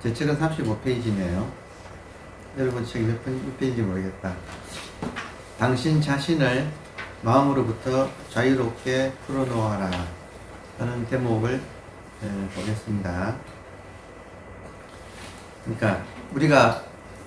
제 책은 35페이지네요. 여러분 책이 몇 페이지인지 모르겠다. 당신 자신을 마음으로부터 자유롭게 풀어놓아라 하는 대목을 보겠습니다. 그러니까 우리가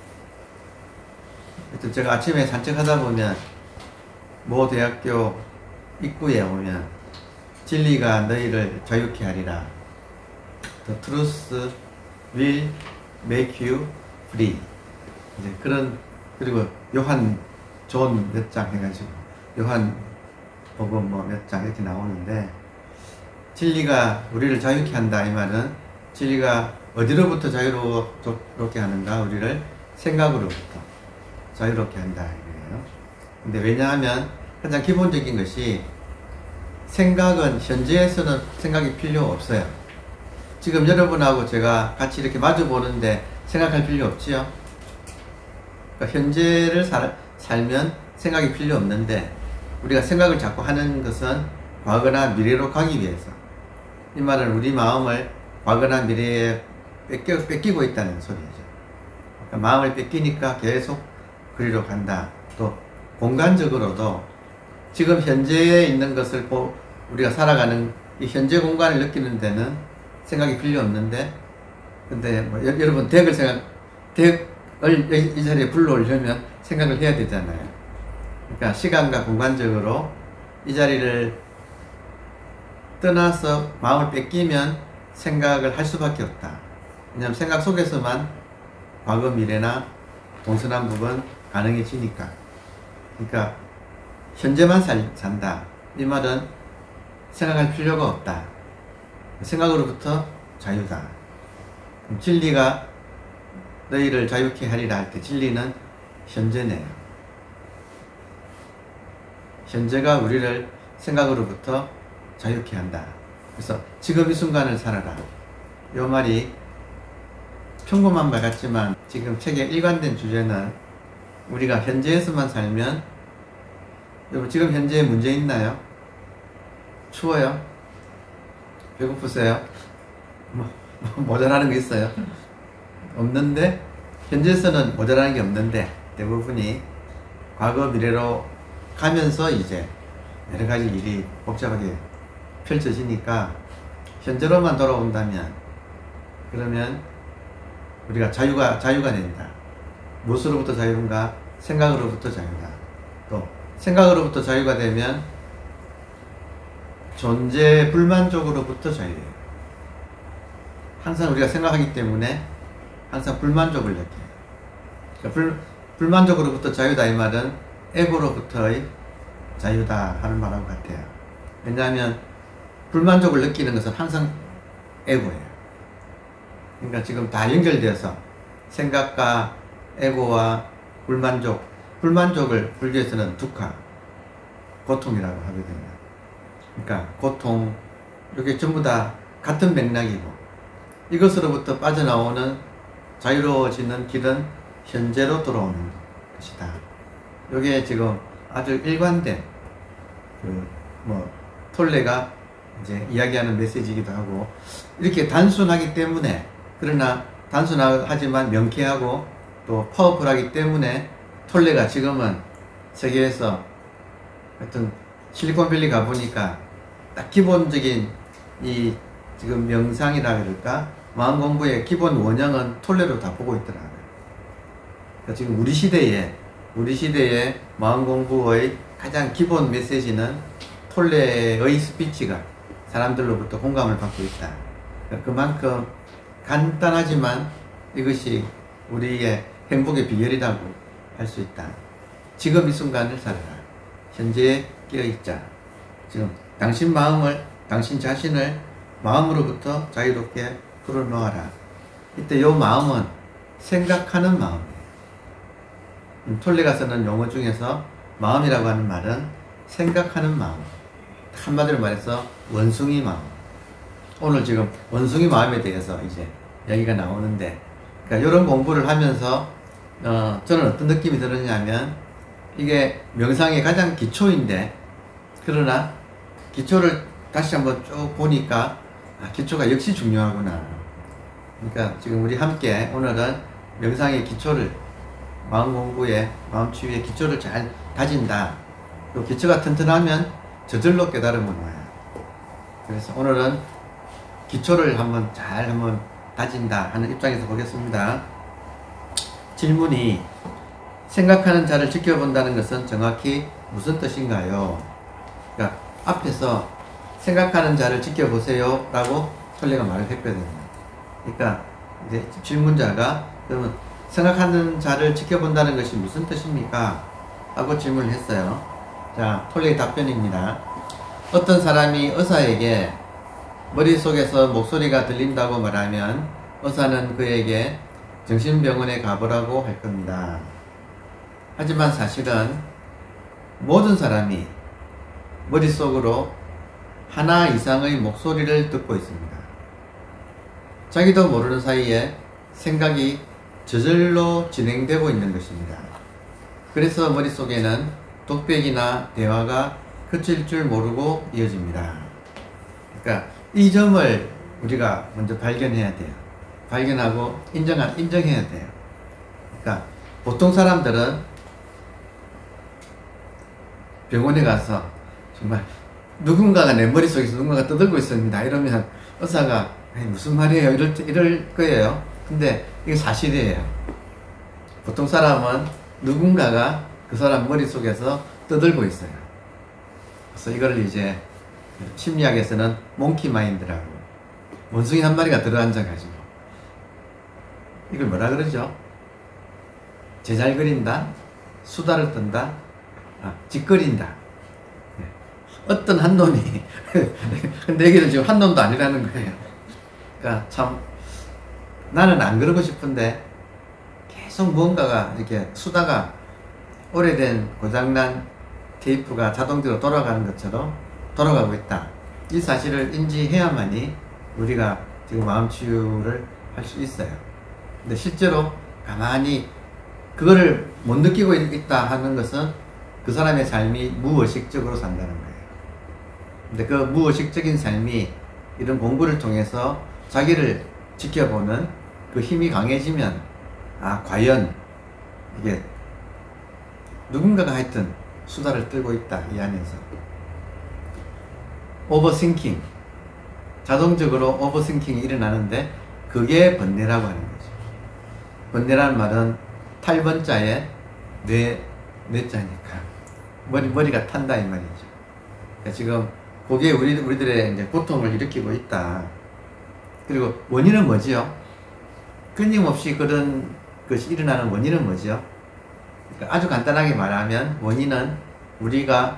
제가 아침에 산책하다 보면 모 대학교 입구에 오면 진리가 너희를 자유케 하리라. The truth will make you free. 이제 그런, 그리고 요한 존 몇 장 해가지고 요한 복음 뭐 몇 장 이렇게 나오는데, 진리가 우리를 자유케 한다 이 말은 진리가 어디로부터 자유롭게 하는가? 우리를 생각으로부터 자유롭게 한다 이거예요. 근데 왜냐하면 가장 기본적인 것이, 생각은 현재에서는 생각이 필요 없어요. 지금 여러분하고 제가 같이 이렇게 마주 보는데 생각할 필요 없지요. 그러니까 현재를 살면 생각이 필요 없는데, 우리가 생각을 자꾸 하는 것은 과거나 미래로 가기 위해서. 이 말은 우리 마음을 과거나 미래에 뺏기고 있다는 소리죠. 그러니까 마음을 뺏기니까 계속 그리로 간다. 또 공간적으로도 지금 현재에 있는 것을 우리가 살아가는 이 현재 공간을 느끼는 데는 생각이 필요 없는데, 근데 뭐 여러분 덱을 이 자리에 불러오려면 생각을 해야 되잖아요. 그러니까 시간과 공간적으로 이 자리를 떠나서 마음을 뺏기면 생각을 할 수밖에 없다. 왜냐하면 생각 속에서만 과거, 미래나 동서남북은 가능해지니까. 그러니까 현재만 산다. 이 말은 생각할 필요가 없다. 생각으로부터 자유다. 진리가 너희를 자유케 하리라 할 때 진리는 현재네요. 현재가 우리를 생각으로부터 자유케 한다. 그래서 지금 이 순간을 살아라. 이 말이 평범한 말 같지만 지금 책의 일관된 주제는, 우리가 현재에서만 살면, 여러분 지금 현재에 문제 있나요? 추워요? 배고프세요? 모자라는 거 있어요? 없는데, 현재에서는 모자라는 게 없는데 대부분이 과거 미래로 가면서 이제 여러 가지 일이 복잡하게 펼쳐지니까, 현재로만 돌아온다면, 그러면 우리가 자유가 된다. 무엇으로부터 자유인가? 생각으로부터 자유다. 또 생각으로부터 자유가 되면 존재 불만족으로부터 자유예요. 항상 우리가 생각하기 때문에 항상 불만족을 느껴요. 그러니까 불만족으로부터 자유다 이 말은 에고로부터의 자유다 하는 말하고 같아요. 왜냐하면 불만족을 느끼는 것은 항상 에고예요. 그러니까 지금 다 연결되어서 생각과 에고와 불만족을 불교에서는 두카, 고통이라고 하거든요. 그러니까 고통, 이게 전부 다 같은 맥락이고, 이것으로부터 빠져나오는 자유로워지는 길은 현재로 돌아오는 것이다. 이게 지금 아주 일관된 톨레가 이제 이야기하는 메시지이기도 하고, 이렇게 단순하기 때문에, 그러나 단순하지만 명쾌하고 또 파워풀하기 때문에 톨레가 지금은 세계에서 하여튼 실리콘밸리 가보니까 딱 기본적인 이 지금 명상이라 그럴까, 마음 공부의 기본 원형은 톨레로 다 보고 있더라고요. 그러니까 지금 우리 시대의 마음 공부의 가장 기본 메시지는 톨레의 스피치가 사람들로부터 공감을 받고 있다. 그러니까 그만큼 간단하지만 이것이 우리의 행복의 비결이라고 할 수 있다. 지금 이 순간을 살아라. 현재에 끼어있자. 지금 당신 자신을 마음으로부터 자유롭게 풀어놓아라. 이때 요 마음은 생각하는 마음이에요. 톨레가 쓰는 용어 중에서 마음이라고 하는 말은 생각하는 마음. 한마디로 말해서 원숭이 마음. 오늘 지금 원숭이 마음에 대해서 이제 얘기가 나오는데, 그러니까 이런 공부를 하면서 저는 어떤 느낌이 들었냐면, 이게 명상의 가장 기초인데, 그러나 기초를 다시 한번 쭉 보니까 기초가 역시 중요하구나. 그러니까 지금 우리 함께 오늘은 명상의 기초를, 마음 공부에, 마음 치유의 기초를 잘 다진다. 그 기초가 튼튼하면 저절로 깨달음은 와요. 그래서 오늘은 기초를 한번 다진다 하는 입장에서 보겠습니다. 질문이, 생각하는 자를 지켜본다는 것은 정확히 무슨 뜻인가요? 그러니까 앞에서 생각하는 자를 지켜보세요 라고 설례가 말을 했거든요. 그러니까 이제 질문자가 그러면 생각하는 자를 지켜본다는 것이 무슨 뜻입니까? 하고 질문을 했어요. 자, 톨레이 답변입니다. 어떤 사람이 의사에게 머릿속에서 목소리가 들린다고 말하면 의사는 그에게 정신병원에 가보라고 할 겁니다. 하지만 사실은 모든 사람이 머릿속으로 하나 이상의 목소리를 듣고 있습니다. 자기도 모르는 사이에 생각이 저절로 진행되고 있는 것입니다. 그래서 머릿속에는 독백이나 대화가 그칠 줄 모르고 이어집니다. 그러니까 이 점을 우리가 먼저 발견해야 돼요. 발견하고 인정해야 돼요. 그러니까 보통 사람들은 병원에 가서 정말 누군가가 내 머릿속에서 누군가가 떠들고 있습니다. 이러면 의사가 무슨 말이에요? 이럴 거예요. 근데 이게 사실이에요. 보통 사람은 누군가가 그 사람 머릿속에서 떠들고 있어요. 그래서 이걸 이제 심리학에서는 몽키 마인드라고, 원숭이 한 마리가 들어앉아가지고 이걸 뭐라 그러죠? 제잘 그린다, 수다를 떤다, 짓거린다. 어떤 한 놈이 근데 여기는 지금 한 놈도 아니라는 거예요. 그러니까 참 나는 안 그러고 싶은데 계속 무언가가 이렇게 수다가, 오래된 고장난 테이프가 자동적으로 돌아가는 것처럼 돌아가고 있다. 이 사실을 인지해야만이 우리가 지금 마음 치유를 할 수 있어요. 근데 실제로 가만히 그거를 못 느끼고 있다 하는 것은 그 사람의 삶이 무의식적으로 산다는 거예요. 근데 그 무의식적인 삶이 이런 공부를 통해서 자기를 지켜보는 그 힘이 강해지면, 과연 이게 누군가가 하여튼 수다를 떨고 있다, 이 안에서. 오버싱킹, 자동적으로 오버싱킹이 일어나는데 그게 번뇌라고 하는 거죠. 번뇌라는 말은 탈번자에 뇌자니까 머리가 탄다 이 말이죠. 그러니까 지금 그게 우리들의 이제 고통을 일으키고 있다. 그리고 원인은 뭐지요? 끊임없이 그런 것이 일어나는 원인은 뭐지요? 그러니까 아주 간단하게 말하면 원인은 우리가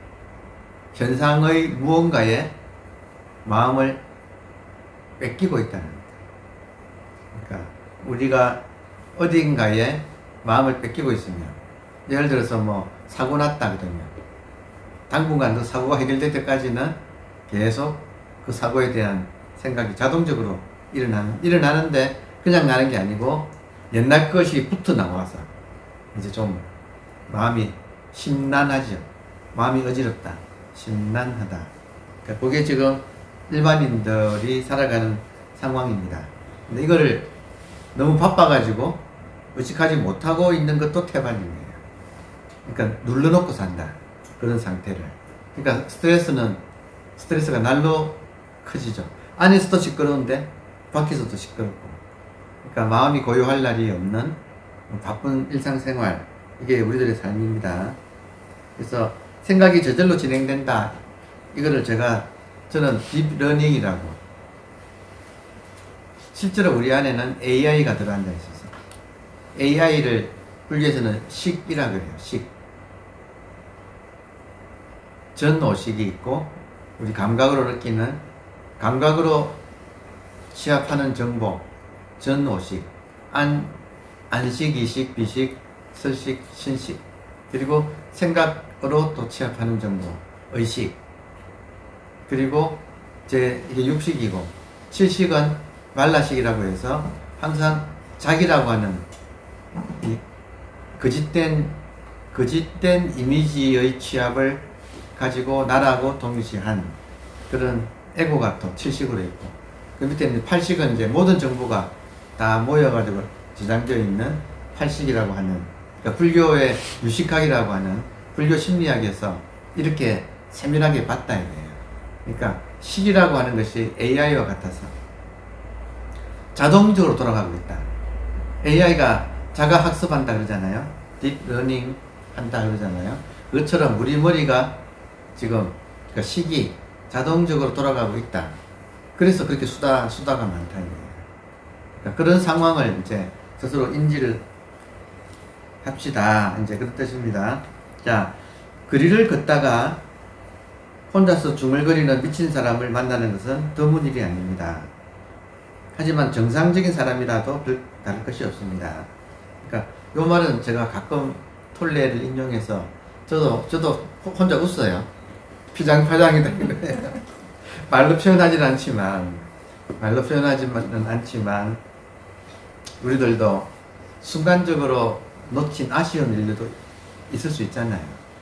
현상의 무언가에 마음을 뺏기고 있다는 겁니다. 그러니까 우리가 어딘가에 마음을 뺏기고 있으면, 예를 들어서 뭐 사고 났다 그러면 당분간 그 사고가 해결될 때까지는 계속 그 사고에 대한 생각이 자동적으로 일어나는데, 그냥 나는 게 아니고 옛날 것이 붙어 나와서 이제 좀 마음이 심란하죠. 마음이 어지럽다, 심란하다. 그러니까 그게 지금 일반인들이 살아가는 상황입니다. 근데 이거를 너무 바빠가지고 의식하지 못하고 있는 것도 태반입니다. 그러니까 눌러놓고 산다, 그런 상태를. 그러니까 스트레스가 날로 커지죠. 안에서도 시끄러운데 밖에서도 시끄럽고. 그러니까 마음이 고요할 날이 없는 바쁜 일상생활, 이게 우리들의 삶입니다. 그래서 생각이 저절로 진행된다, 이거를 저는 딥러닝이라고, 실제로 우리 안에는 AI가 들어앉아 있어서 AI를 불교에서는 식이라 그래요. 식. 전오식이 있고, 우리 감각으로 느끼는, 감각으로 취합하는 정보, 전오식, 안식, 이식, 비식, 설식, 신식, 그리고 생각으로 또 취합하는 정보, 의식, 그리고 이게 육식이고, 칠식은 말라식이라고 해서 항상 자기라고 하는 이 거짓된 이미지의 취합을 가지고 나라고 동일시한 그런 에고가 또 칠식으로 있고, 그 밑에 있는 팔식은 이제 모든 정보가 다 모여가지고 저장되어 있는 팔식이라고 하는, 그러니까 불교의 유식학이라고 하는 불교 심리학에서 이렇게 세밀하게 봤다 이거예요. 그러니까 식이라고 하는 것이 AI와 같아서 자동적으로 돌아가고 있다. AI가 자가 학습한다 그러잖아요. 딥러닝 한다 그러잖아요. 그것처럼 우리 머리가 지금 그러니까 식이 자동적으로 돌아가고 있다. 그래서 그렇게 수다가 많다 이거예요. 그러니까 그런 상황을 이제 스스로 인지를 합시다. 이제 그런 뜻입니다. 자, 거리를 걷다가 혼자서 중얼거리는 미친 사람을 만나는 것은 드문 일이 아닙니다. 하지만 정상적인 사람이라도 별 다를 것이 없습니다. 그러니까 요 말은 제가 가끔 톨레를 인용해서 저도 혼자 웃어요. 피장파장이다 이거예요. 말로 표현하지는 않지만 우리들도 순간적으로 놓친 아쉬운 일들도 있을 수 있잖아요.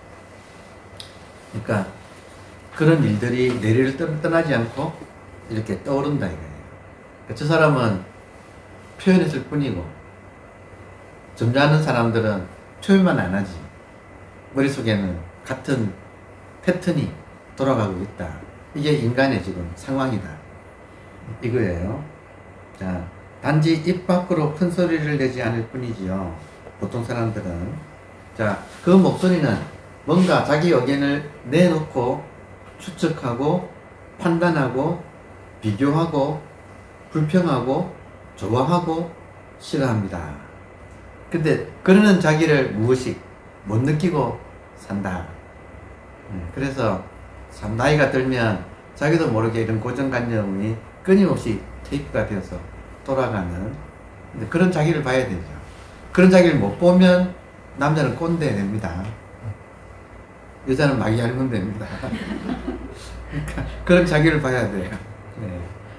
그러니까 그런 일들이 내리를 떠나지 않고 이렇게 떠오른다 이거예요. 그러니까 저 사람은 표현했을 뿐이고 점잖은 사람들은 표현만 안 하지 머릿속에는 같은 패턴이 돌아가고 있다. 이게 인간의 지금 상황이다 이거예요. 자, 단지 입 밖으로 큰 소리를 내지 않을 뿐이지요. 보통 사람들은. 자, 그 목소리는 뭔가 자기 의견을 내놓고 추측하고 판단하고 비교하고 불평하고 좋아하고 싫어합니다. 근데 그러는 자기를 무의식 못 느끼고 산다. 그래서 참 나이가 들면 자기도 모르게 이런 고정관념이 끊임없이 테이프가 되어서 돌아가는 그런 자기를 봐야 되죠. 그런 자기를 못 보면 남자는 꼰대 됩니다. 여자는 마귀 앓으면 됩니다. 그러니까 그런 자기를 봐야 돼요. 네.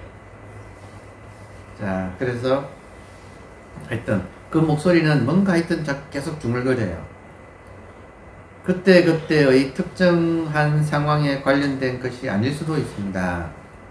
자, 그래서 하여튼 그 목소리는 뭔가 하여튼 계속 중얼거려요. 그때그때의 특정한 상황에 관련된 것이 아닐 수도 있습니다.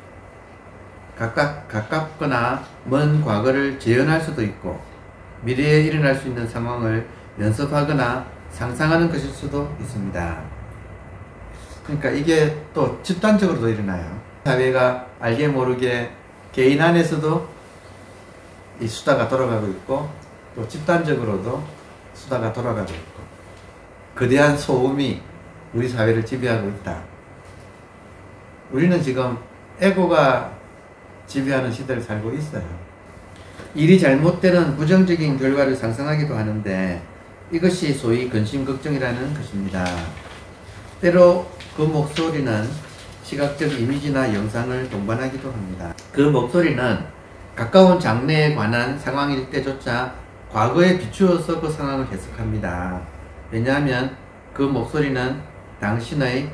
가깝거나 먼 과거를 재현할 수도 있고 미래에 일어날 수 있는 상황을 연습하거나 상상하는 것일 수도 있습니다. 그러니까 이게 또 집단적으로도 일어나요. 사회가 알게 모르게 개인 안에서도 이 수다가 돌아가고 있고 또 집단적으로도 수다가 돌아가고 있고 거대한 소음이 우리 사회를 지배하고 있다. 우리는 지금 에고가 지배하는 시대를 살고 있어요. 일이 잘못되는 부정적인 결과를 상상하기도 하는데 이것이 소위 근심걱정이라는 것입니다. 때로 그 목소리는 시각적 이미지나 영상을 동반하기도 합니다. 그 목소리는 가까운 장래에 관한 상황일 때조차 과거에 비추어서 그 상황을 해석합니다. 왜냐하면 그 목소리는 당신의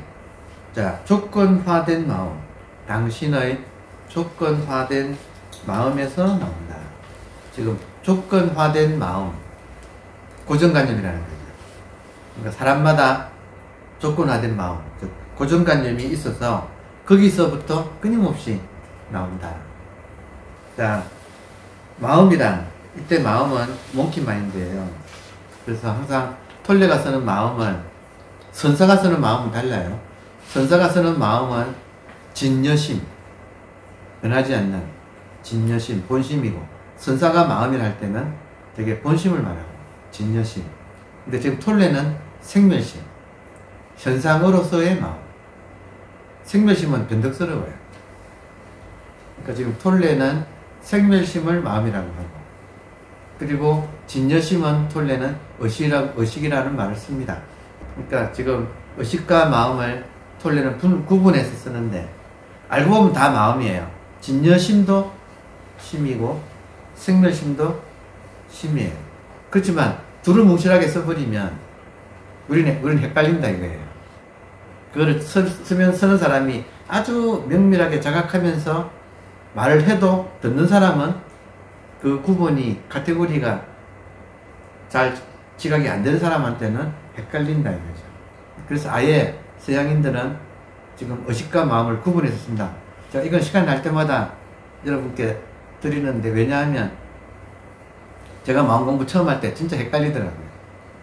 조건화된 마음, 당신의 조건화된 마음에서 나온다. 지금 조건화된 마음, 고정관념이라는 거죠. 그러니까 사람마다 조건화된 마음, 즉 고정관념이 있어서 거기서부터 끊임없이 나온다. 자, 마음이란 이때 마음은 몽키 마인드예요. 그래서 항상 톨레가 쓰는 마음은 선사가 쓰는 마음은 달라요. 선사가 쓰는 마음은 진여심, 변하지 않는 진여심, 본심이고 선사가 마음이라 할 때는 되게 본심을 말하고 진여심. 근데 지금 톨레는 생멸심, 현상으로서의 마음. 생멸심은 변덕스러워요. 그러니까 지금 톨레는 생멸심을 마음이라고 하고 그리고 진여심은 톨레는 의식이라는 말을 씁니다. 그러니까 지금 의식과 마음을 톨레는 구분해서 쓰는데 알고 보면 다 마음이에요. 진여심도 심이고 생멸심도 심이에요. 그렇지만 둘을 뭉실하게 써버리면 우리는 헷갈린다 이거예요. 그거를 쓰는 사람이 아주 명밀하게 자각하면서 말을 해도 듣는 사람은 그 구분이 카테고리가 잘 지각이 안 되는 사람한테는 헷갈린다 이거죠. 그래서 아예 서양인들은 지금 의식과 마음을 구분해서 쓴다. 자, 이건 시간 날 때마다 여러분께 드리는데, 왜냐하면 제가 마음 공부 처음 할 때 진짜 헷갈리더라고요.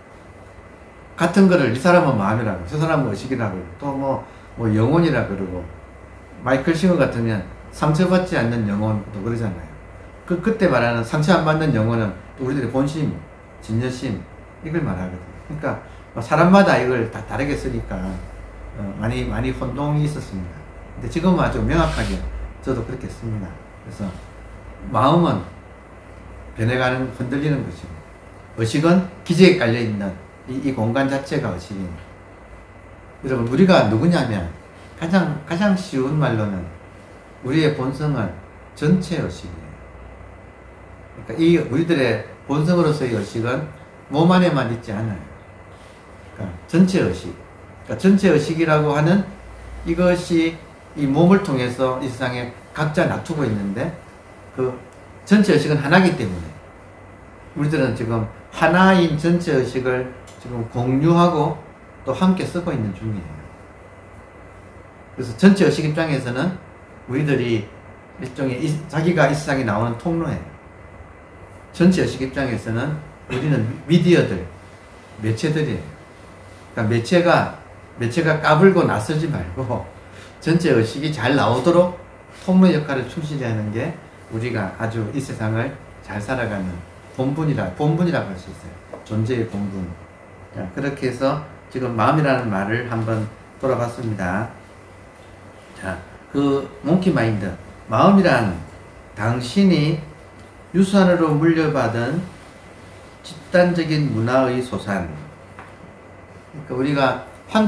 같은 거를 이 사람은 마음이라고, 저 사람은 의식이라고, 또 뭐 영혼이라고 그러고, 마이클 싱어 같으면 상처받지 않는 영혼도 그러잖아요. 그때 말하는 상처 안 받는 영혼은 우리들의 본심, 진여심, 이걸 말하거든요. 그러니까 사람마다 이걸 다 다르게 쓰니까 많이 혼동이 있었습니다. 근데 지금은 아주 명확하게 저도 그렇게 씁니다. 그래서 마음은 변해가는, 흔들리는 것이고, 의식은 기저에 깔려있는 이 공간 자체가 의식입니다. 여러분, 우리가 누구냐면 가장 쉬운 말로는 우리의 본성은 전체 의식이에요. 그러니까 이 우리들의 본성으로서의 의식은 몸 안에만 있지 않아요. 그러니까 전체 의식. 그러니까 전체 의식이라고 하는 이것이 이 몸을 통해서 이 세상에 각자 놔두고 있는데, 그 전체 의식은 하나이기 때문에 우리들은 지금 하나인 전체 의식을 지금 공유하고 또 함께 쓰고 있는 중이에요. 그래서 전체 의식 입장에서는 우리들이 일종의 자기가 이 세상에 나오는 통로예요. 전체 의식 입장에서는 우리는 미디어들, 매체들이에요. 그러니까 매체가 까불고 나서지 말고 전체 의식이 잘 나오도록 통로 역할을 충실히 하는 게 우리가 아주 이 세상을 잘 살아가는 본분이라고 할 수 있어요. 존재의 본분. 그렇게 해서 지금 마음이라는 말을 한번 돌아봤습니다. 자, 그 몽키 마인드. 마음이란 당신이 유산으로 물려받은 집단적인 문화의 소산. 그러니까 우리가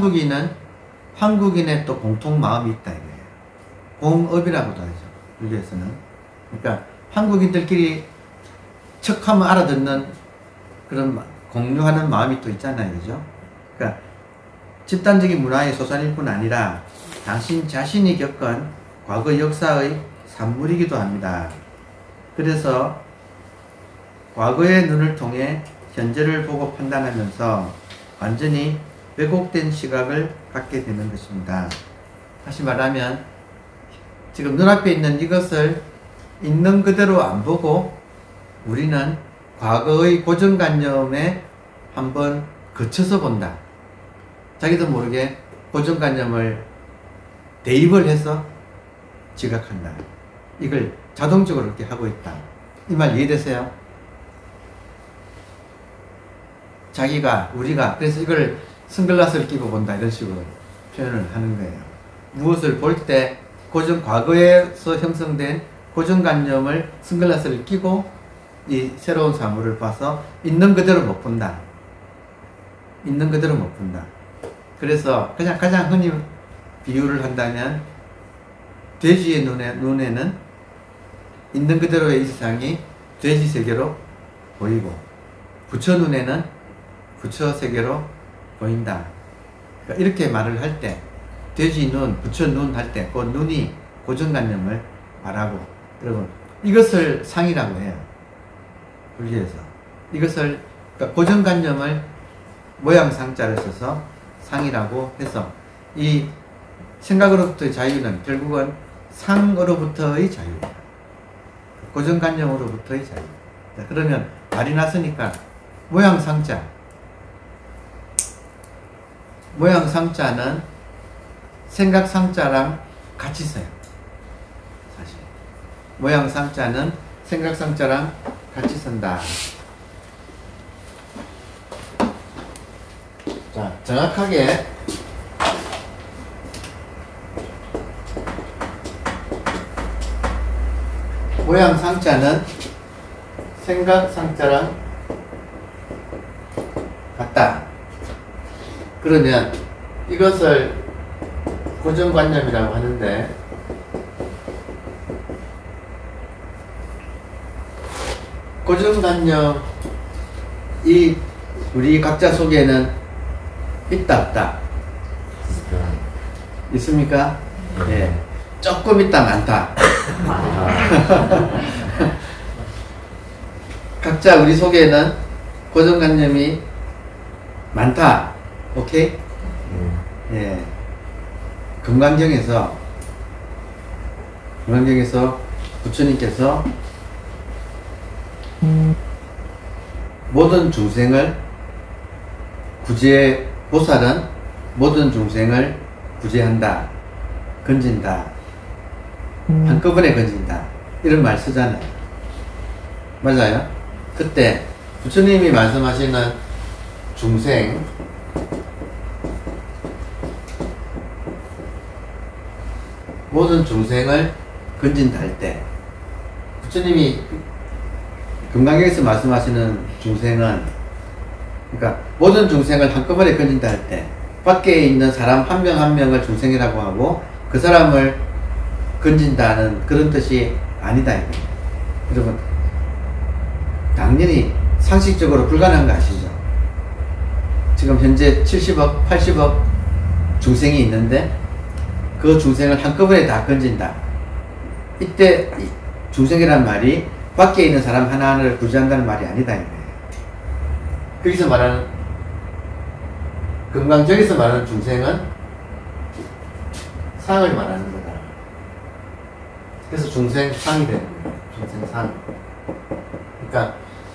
한국인의 또 공통 마음이 있다 이거예요. 공업이라고도 하죠. 불교에서는. 그러니까 한국인들끼리 척하면 알아듣는 그런 공유하는 마음이 또 있잖아요. 그죠? 그러니까 집단적인 문화의 소산일 뿐 아니라 당신 자신이 겪은 과거 역사의 산물이기도 합니다. 그래서 과거의 눈을 통해 현재를 보고 판단하면서 완전히 왜곡된 시각을 갖게 되는 것입니다. 다시 말하면 지금 눈앞에 있는 이것을 있는 그대로 안 보고 우리는 과거의 고정관념에 한번 거쳐서 본다. 자기도 모르게 고정관념을 대입을 해서 지각한다. 이걸 자동적으로 이렇게 하고 있다. 이 말 이해되세요? 우리가 그래서 이걸 선글라스를 끼고 본다 이런 식으로 표현을 하는 거예요. 무엇을 볼 때 과거에서 형성된 고정관념을 선글라스를 끼고 이 새로운 사물을 봐서 있는 그대로 못 본다. 있는 그대로 못 본다. 그래서 그냥 가장 흔히 비유를 한다면 돼지의 눈에는 있는 그대로의 이 세상이 돼지 세계로 보이고 부처 눈에는 부처 세계로 보인다. 그러니까 이렇게 말을 할 때 돼지 눈, 부처 눈 할 때 그 눈이 고정관념을 말하고, 여러분 이것을 상이라고 해요. 불교에서 이것을 그러니까 고정관념을 모양상자를 써서 상이라고 해서 이 생각으로부터의 자유는 결국은 상으로부터의 자유예요. 고정관념으로부터의 자유. 자, 그러면 말이 났으니까 모양상자는 생각상자랑 같이 써요. 사실 모양상자는 생각상자랑 같이 쓴다. 자, 정확하게 모양상자는 생각상자랑 같다. 그러면 이것을 고정관념이라고 하는데, 고정관념 이 우리 각자 속에는 있다 없다? 있습니까? 네. 조금 있다 많다. 각자 우리 속에는 고정관념이 많다. 오케이? 예. 금강경에서 부처님께서 모든 중생을 구제, 보살은 모든 중생을 구제한다, 건진다, 한꺼번에 건진다, 이런 말 쓰잖아요. 맞아요? 그때 부처님이 말씀하시는 중생, 모든 중생을 건진다 할 때, 부처님이 금강경에서 말씀하시는 중생은, 그러니까 모든 중생을 한꺼번에 건진다 할 때 밖에 있는 사람 한 명 한 명을 중생이라고 하고 그 사람을 건진다는 그런 뜻이 아니다 이거예요. 여러분, 당연히 상식적으로 불가능한 거 아시죠? 지금 현재 70억, 80억 중생이 있는데 그 중생을 한꺼번에 다 건진다. 이때 중생이라는 말이 밖에 있는 사람 하나하나를 구제한다는 말이 아니다 이거예요. 거기서 말하는, 금강적에서 말하는 중생은 상을 말하는 거다. 그래서 중생상이 되는 거예요. 중생상. 그러니까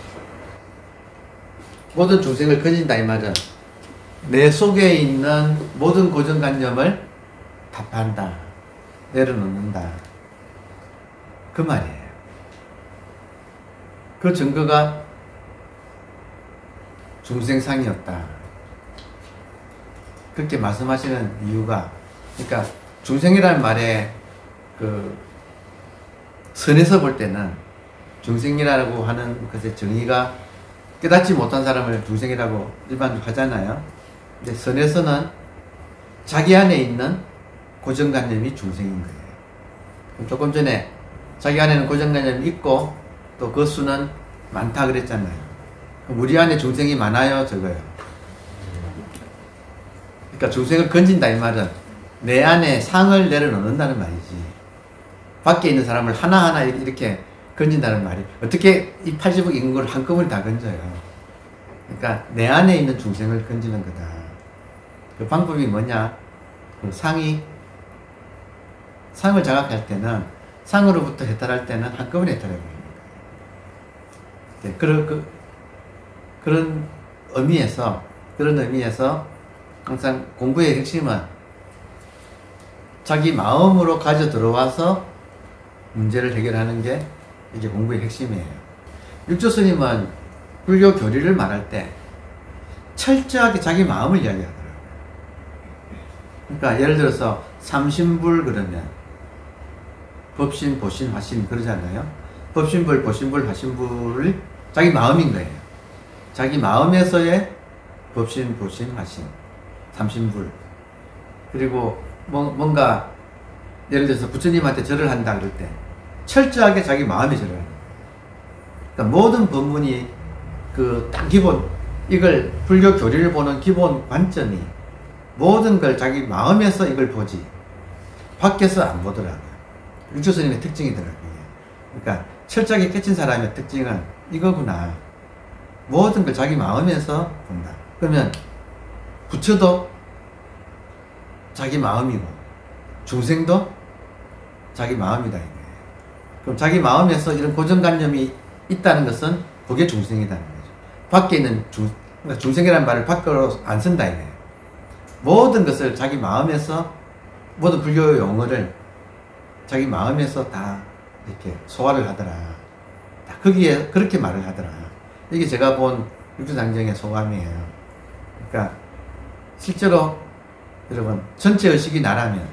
모든 중생을 건진다 이 말은 내 속에 있는 모든 고정관념을 타파한다, 내려놓는다, 그 말이에요. 그 증거가 중생상이었다, 그렇게 말씀하시는 이유가, 그러니까 중생이라는 말에 그 선에서 볼 때는 중생이라고 하는 것의 정의가 깨닫지 못한 사람을 중생이라고 일반적으로 하잖아요. 근데 선에서는 자기 안에 있는 고정관념이 중생인 거예요. 조금 전에 자기 안에는 고정관념이 있고 또 그 수는 많다 그랬잖아요. 우리 안에 중생이 많아요, 적어요? 그러니까 중생을 건진다 이 말은 내 안에 상을 내려놓는다는 말이지, 밖에 있는 사람을 하나하나 이렇게 건진다는 말이, 어떻게 이 80억 인구를 한꺼번에 다 건져요? 그러니까 내 안에 있는 중생을 건지는 거다. 그 방법이 뭐냐? 그 상을 자각할 때는, 상으로부터 해탈할 때는 한꺼번에 해탈해버리는 거예요. 네, 그런 의미에서 항상 공부의 핵심은 자기 마음으로 가져 들어와서 문제를 해결하는 게 이게 공부의 핵심이에요. 육조스님은 불교 교리를 말할 때 철저하게 자기 마음을 이야기하더라고요. 그러니까 예를 들어서 삼신불 그러면 법신, 보신, 화신 그러잖아요. 법신불, 보신불, 화신불을 자기 마음인 거예요. 자기 마음에서의 법신, 보신, 화신, 삼신불. 그리고 뭔가 예를 들어서 부처님한테 절을 한다 그럴 때 철저하게 자기 마음에 절을 하는 거예요. 그러니까 모든 법문이 그 딱 기본, 이걸 불교 교리를 보는 기본 관점이 모든 걸 자기 마음에서 이걸 보지 밖에서 안 보더라고요. 육조스님의 특징이더라고요. 그러니까 철저하게 깨친 사람의 특징은 이거구나. 모든 걸 자기 마음에서 본다. 그러면 부처도 자기 마음이고 중생도 자기 마음이다 이거예요. 그럼 자기 마음에서 이런 고정관념이 있다는 것은 그게 중생이라는 거죠. 밖에 있는 그러니까 중생이라는 말을 밖으로 안 쓴다 이거예요. 모든 것을 자기 마음에서, 모든 불교 용어를 자기 마음에서 다 이렇게 소화를 하더라. 다 거기에 그렇게 말을 하더라. 이게 제가 본 육조장정의 소감이에요. 그러니까 실제로 여러분 전체 의식이 나라면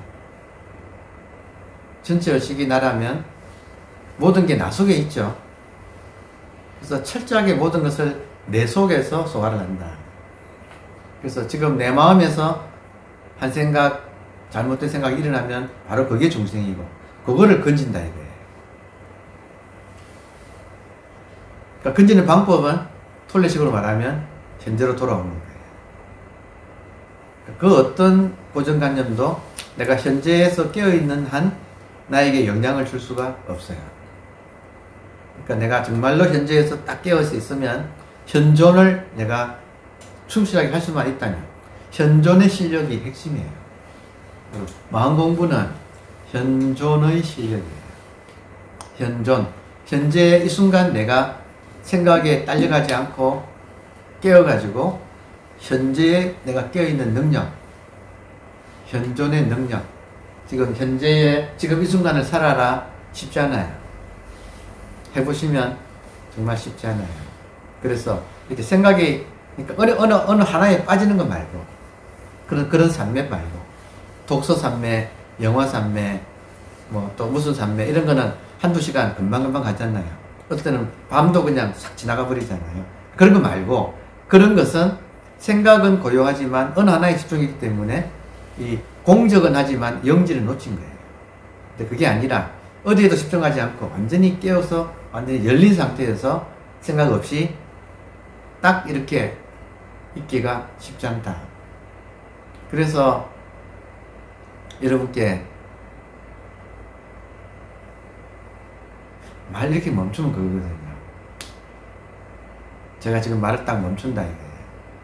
모든 게 나 속에 있죠. 그래서 철저하게 모든 것을 내 속에서 소화를 한다. 그래서 지금 내 마음에서 한 생각, 잘못된 생각이 일어나면 바로 그게 중생이고 그거를 건진다 이거예요. 그러니까 건지는 방법은 톨레식으로 말하면 현재로 돌아오는 거예요. 그 어떤 고정관념도 내가 현재에서 깨어있는 한 나에게 영향을 줄 수가 없어요. 그러니까 내가 정말로 현재에서 딱 깨어서 있으면 현존을 내가 충실하게 할 수만 있다면 현존의 실력이 핵심이에요. 마음 공부는 현존의 실력이에요. 현존. 현재 이 순간 내가 생각에 딸려가지 않고 깨어가지고 현재에 내가 깨어있는 능력, 현존의 능력. 지금 현재에 지금 이 순간을 살아라 쉽지 않아요. 해보시면 정말 쉽지 않아요. 그래서 이렇게 생각이 그러니까 어느 하나에 빠지는 것 말고 그런 산매 말고 독서 산매, 영화 산매, 뭐 또 무슨 산매 이런 거는 한두 시간 금방금방 가잖아요. 어떨 때는 밤도 그냥 싹 지나가 버리잖아요. 그런 거 말고 그런 것은 생각은 고요하지만 어느 하나에 집중이기 때문에 이 공적은 하지만 영지를 놓친 거예요. 근데 그게 아니라 어디에도 집중하지 않고 완전히 깨어서 완전히 열린 상태에서 생각 없이 딱 이렇게 있기가 쉽지 않다. 그래서 여러분께 말 이렇게 멈추면 그거거든요. 제가 지금 말을 딱 멈춘다 이거예요.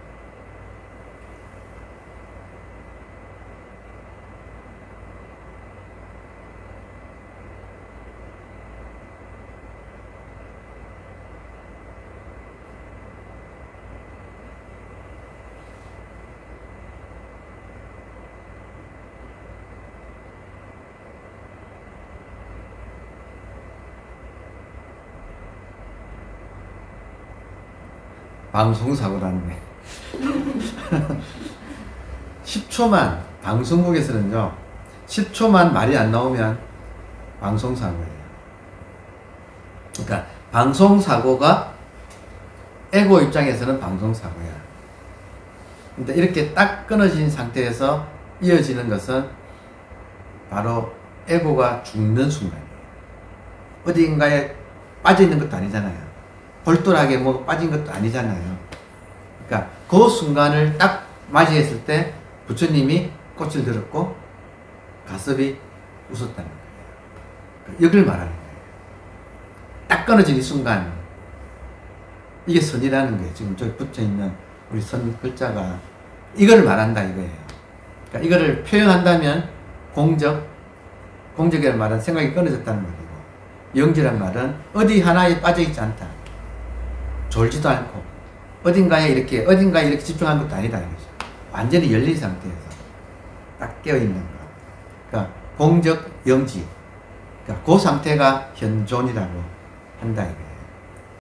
방송사고라네. 10초만, 방송국에서는요, 10초만 말이 안 나오면 방송사고예요. 그러니까, 방송사고가 에고 입장에서는 방송사고야. 근데 이렇게 딱 끊어진 상태에서 이어지는 것은 바로 에고가 죽는 순간이에요. 어딘가에 빠져있는 것도 아니잖아요. 볼돌하게 뭐 빠진 것도 아니잖아요. 그러니까 그 순간을 딱 맞이했을 때 부처님이 꽃을 들었고 가섭이 웃었다는 거예요. 그러니까 여기를 말하는 거예요. 딱 끊어진 이 순간 이게 선이라는 거예요. 지금 저기 붙어있는 우리 선 글자가 이걸 말한다 이거예요. 그러니까 이거를 표현한다면 공적이라는 말은 생각이 끊어졌다는 말이고 영지란 말은 어디 하나에 빠져있지 않다. 졸지도 않고 어딘가에 이렇게 집중한 것도 아니다 이거죠. 완전히 열린 상태에서 딱 깨어있는 거. 그러니까 공적 영지. 그러니까 그 상태가 현존이라고 한다 이거예요.